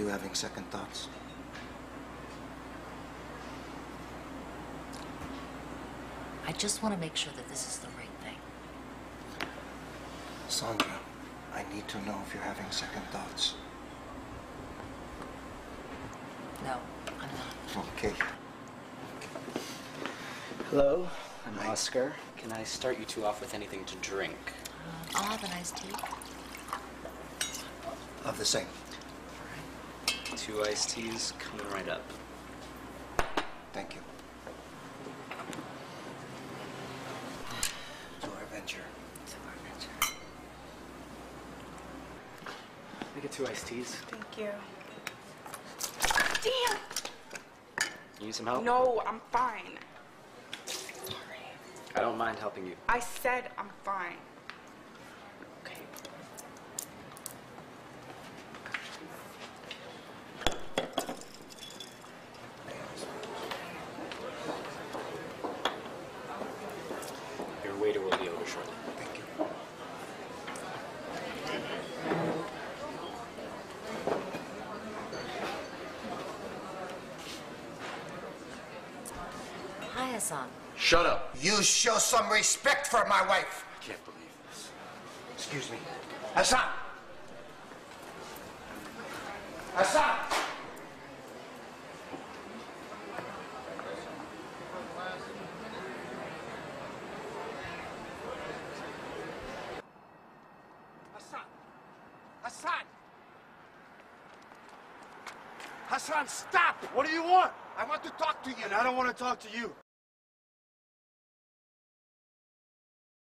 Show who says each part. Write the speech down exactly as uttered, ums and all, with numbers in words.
Speaker 1: you having second thoughts?
Speaker 2: I just want to make sure that this is the right thing.
Speaker 1: Sandra, I need to know if you're having second thoughts.
Speaker 2: No, I'm not.
Speaker 1: Okay.
Speaker 3: Hello, I'm
Speaker 1: Hi.
Speaker 3: Oscar. Can I start you two off with anything to drink?
Speaker 2: Uh, I'll have an iced tea.
Speaker 1: Of the same.
Speaker 3: Two iced teas coming right up.
Speaker 1: Thank you. To our venture.
Speaker 2: To our venture.
Speaker 3: I get two iced teas.
Speaker 4: Thank you. Damn!
Speaker 3: You need some help?
Speaker 4: No, I'm fine.
Speaker 3: I don't mind helping you.
Speaker 4: I said I'm fine.
Speaker 3: Okay. Your waiter will be over shortly.
Speaker 1: Thank you.
Speaker 2: Hi, Hassan.
Speaker 5: Shut up.
Speaker 1: You show some respect for my wife.
Speaker 5: I can't believe this.
Speaker 1: Excuse me. Hassan! Hassan! Hassan! Hassan! Hassan, stop!
Speaker 5: What do you want?
Speaker 1: I want to talk to you.
Speaker 5: And I don't want to talk to you.